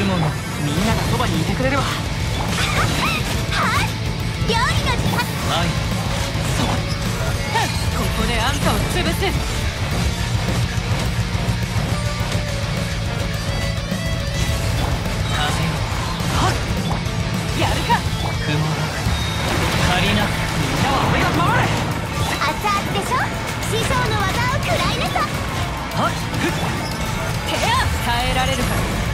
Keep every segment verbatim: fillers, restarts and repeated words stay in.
ものみんながそばにいてくれるわ。はっ料理の時間。 はい、そう。ここであんたを潰す。風よ、はっやるか。雲だ、借りな。みんなは俺が守る。 熱々でしょ。師匠の技を食らいなさ。 はっふっケア耐えられるか。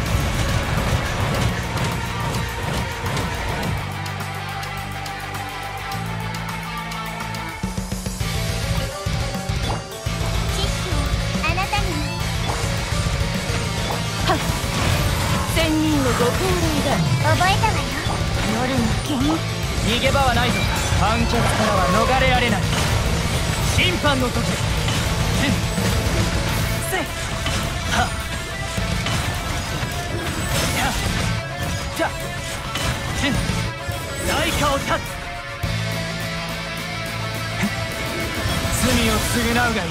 師匠、あなたにも。 はっ仙人のご高齢だ。 覚えたわよ。夜の剣。 逃げ場はないぞ。観客からは逃れられない。審判の時。せんせはっやじゃせん代価を断つ。罪を償うがいい。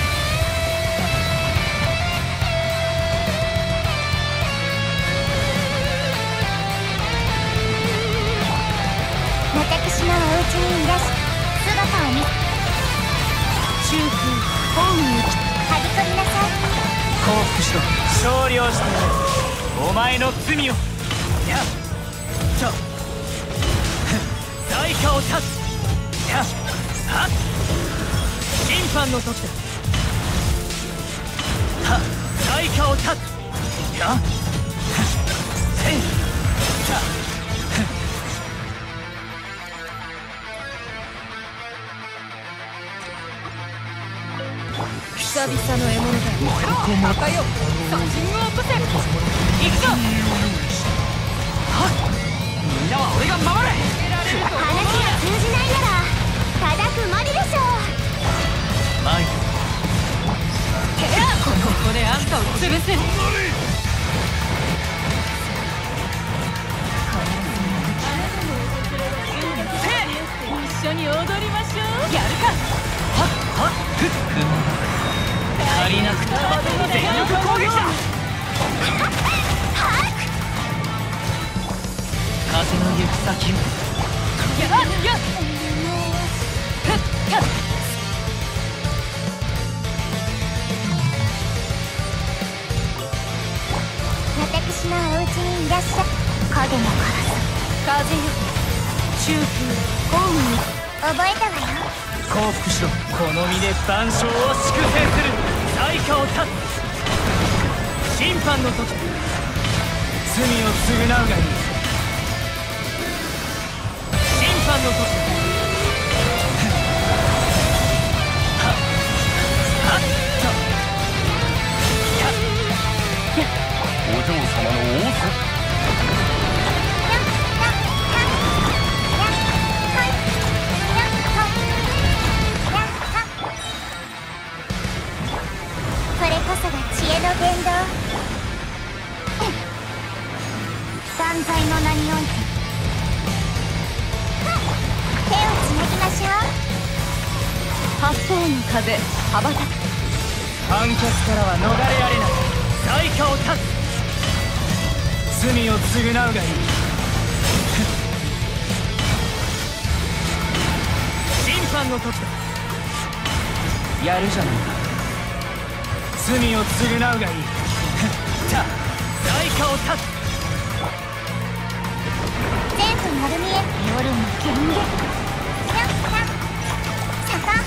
私のお家にいらし姿を見中空ホームに来た。 はびこりなさい。 降伏しろ。勝利をしてやる。お前の罪を。やじゃ代価を断つ。やはっ審判の時だ。はっ代価を断つ。やせんじゃ久々の獲物だ。ここも高よ。殺人を起こせ。行くぞ。はっみんなは俺が守れ。 話が通じないなら叩くまででしょう。 マイケアここであんたを潰す。一緒に踊りましょう。やるか。はっはっふっ雲だ。足りなくて全力攻撃だ。風の行く先を。やっやっふっやっ私のお家にいらっしゃ影のカラス。 風よ中空ホームに。 覚えたわよ。 降伏しろ。この身で万象を粛清する。代価を断つ。審判の時。罪を償うがいい。審判の時。はっはっとやっやっお嬢様の仰せ。 これこそが知恵の伝道。断罪の名において手をつなぎましょう。 八方の風羽ばたく。観客からは逃れられない。代価を断つ。罪を償うがいい。審判の時だ。やるじゃないか。罪を償うがいい。じゃあ代価を断つ。 前途丸見え。夜の権限。やっやっさかやっ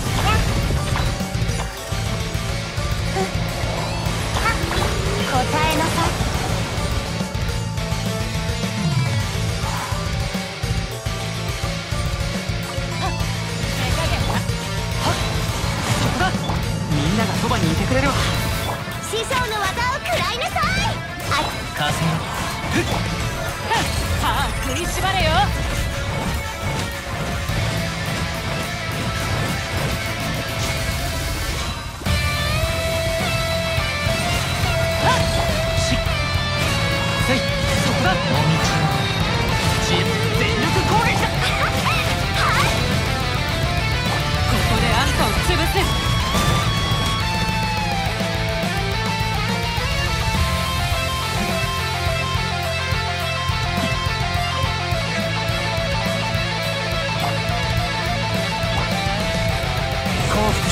ふっはっ答えなさい。 みんながそばにいてくれるわ。 師匠の技を食らいなさい。あ風よふっさあ食いしばれよ。しっせいそこだ。お道チーム全力攻撃だ。ここであんたを潰す。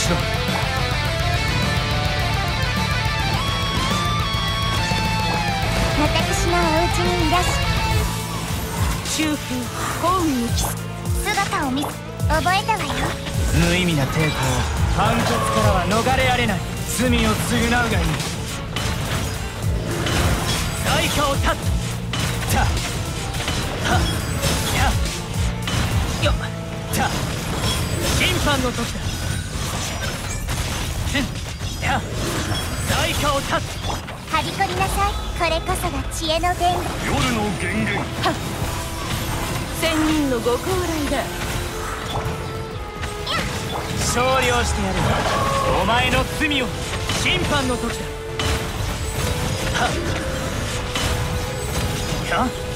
ろ。 私のお家にいらし修復幸運にキス姿を見覚えたわよ。 無意味な抵抗、判決からは逃れられない。罪を償うがいい。対価を断つ。たはやよた審判の時だ。ふんや対価を断つ。 はびこりなさい。これこそが知恵の伝言。 夜の源源。 はっ仙人のご高来だ。 勝利をしてやる。お前の罪を。審判の時だ。はっや